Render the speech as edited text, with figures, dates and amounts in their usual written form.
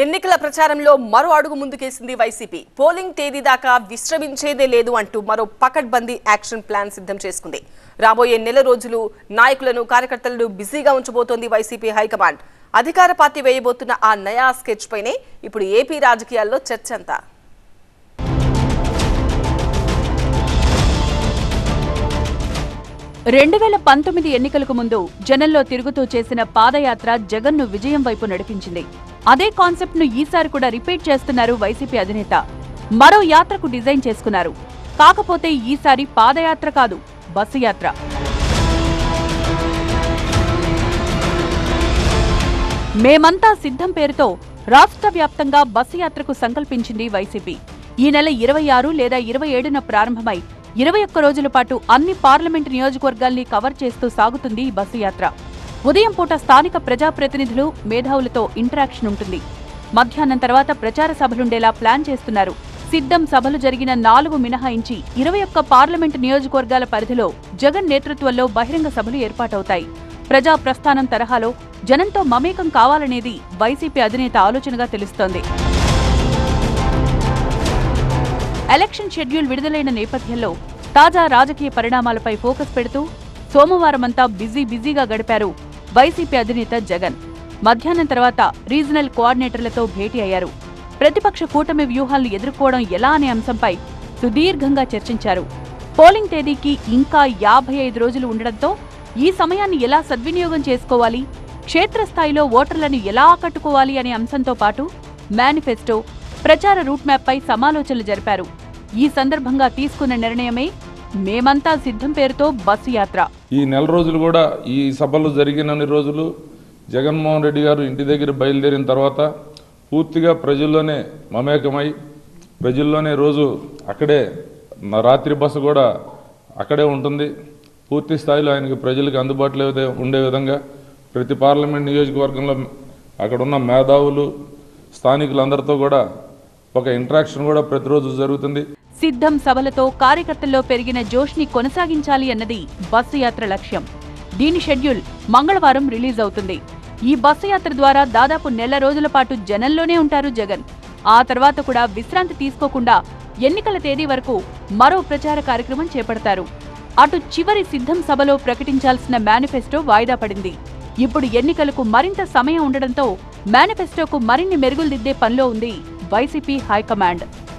ఎన్నికల ప్రచారంలో మరో అడుగు ముందుకేసింది వైసీపీ. పోలింగ్ తేదీ దాకా విశ్రమించేదే లేదు అంటూ మరో పకడ్బందీ యాక్షన్ ప్లాన్ సిద్ధం చేసుకుంది. రాబోయే నెల రోజులు నాయకులను కార్యకర్తలను బిజీగా ఉంచబోతోంది వైసీపీ హైకమాండ్. అధికార పార్టీ వేయబోతున్న ఆ నయా స్కెచ్ పైనే ఇప్పుడు ఏపీ రాజకీయాల్లో చర్చ అంతా. ఎన్నికలకు ముందు జనంలో తిరుగుతూ చేసిన పాదయాత్ర జగన్ను విజయం వైపు నడిపించింది. అదే కాన్సెప్ట్ ను ఈసారి కూడా రిపీట్ చేస్తున్నారు వైసీపీ అధినేత. మరో యాత్రకు డిజైన్ చేసుకున్నారు. కాకపోతే ఈసారి పాదయాత్ర కాదు, బస్సు యాత్ర. మేమంతా సిద్ధం పేరుతో రాష్ట్ర వ్యాప్తంగా బస్సు యాత్రకు సంకల్పించింది వైసీపీ. ఈ నెల 26 లేదా 27న ప్రారంభమై 21 రోజుల పాటు అన్ని పార్లమెంటు నియోజకవర్గాల్ని కవర్ చేస్తూ సాగుతుంది ఈ బస్సు యాత్ర. ఉదయం పూట స్థానిక ప్రజాప్రతినిధులు, మేధావులతో ఇంటరాక్షన్ ఉంటుంది. మధ్యాహ్నం తర్వాత ప్రచార సభలుండేలా ప్లాన్ చేస్తున్నారు. సిద్ధం సభలు జరిగిన 4 మినహాయించి 21 పార్లమెంటు నియోజకవర్గాల పరిధిలో జగన్ నేతృత్వంలో బహిరంగ సభలు ఏర్పాటవుతాయి. ప్రజా ప్రస్థానం తరహాలో జనంతో మమేకం కావాలనేది వైసీపీ అధినేత ఆలోచనగా తెలుస్తోంది. ఎలక్షన్ షెడ్యూల్ విడుదలైన నేపథ్యంలో తాజా రాజకీయ పరిణామాలపై ఫోకస్ పెడుతూ సోమవారమంతా బిజీగా గడిపారు వైసీపీ అధినేత జగన్. మధ్యాహ్నం తర్వాత రీజనల్ కోఆర్డినేటర్లతో భేటీ అయ్యారు. ప్రతిపక్ష కూటమి వ్యూహాలను ఎదుర్కోవడం ఎలా అనే అంశంపై సుదీర్ఘంగా చర్చించారు. పోలింగ్ తేదీకి ఇంకా 55 రోజులు ఉండడంతో ఈ సమయాన్ని ఎలా సద్వినియోగం చేసుకోవాలి, క్షేత్రస్థాయిలో ఓటర్లను ఎలా ఆకట్టుకోవాలి అనే అంశంతో పాటు మేనిఫెస్టో, ప్రచార రూట్ మ్యాప్ పై సమాలోచనలు జరిపారు. ఈ సందర్భంగా తీసుకున్న నిర్ణయమే మేమంతా సిద్ధం పేరుతో బస్సు యాత్ర. ఈ నెల రోజులు కూడా ఈ సభలు జరిగినన్ని రోజులు జగన్మోహన్ రెడ్డి గారు ఇంటి దగ్గర బయలుదేరిన తర్వాత పూర్తిగా ప్రజల్లోనే మమేకమై, ప్రజల్లోనే రోజు అక్కడే రాత్రి బస్సు కూడా అక్కడే ఉంటుంది. పూర్తి స్థాయిలో ఆయనకి ప్రజలకు అందుబాటులో ఉండే విధంగా ప్రతి పార్లమెంట్ నియోజకవర్గంలో అక్కడున్న మేధావులు, స్థానికులందరితో కూడా ఒక ఇంటరాక్షన్ కూడా ప్రతిరోజు జరుగుతుంది. సిద్ధం సభలతో కార్యకర్తల్లో పెరిగిన జోష్ని కొనసాగించాలి అన్నది బస్సు యాత్ర లక్ష్యం. దీని షెడ్యూల్ మంగళవారం రిలీజ్ అవుతుంది. ఈ బస్సు యాత్ర ద్వారా దాదాపు నెల రోజుల పాటు జనంలోనే ఉంటారు జగన్. ఆ తర్వాత కూడా విశ్రాంతి తీసుకోకుండా ఎన్నికల తేదీ వరకు మరో ప్రచార కార్యక్రమం చేపడతారు. అటు చివరి సిద్ధం సభలో ప్రకటించాల్సిన మేనిఫెస్టో వాయిదా పడింది. ఇప్పుడు ఎన్నికలకు మరింత సమయం ఉండడంతో మేనిఫెస్టోకు మరిన్ని మెరుగులు దిద్దే పనిలో ఉంది వైసీపీ హైకమాండ్.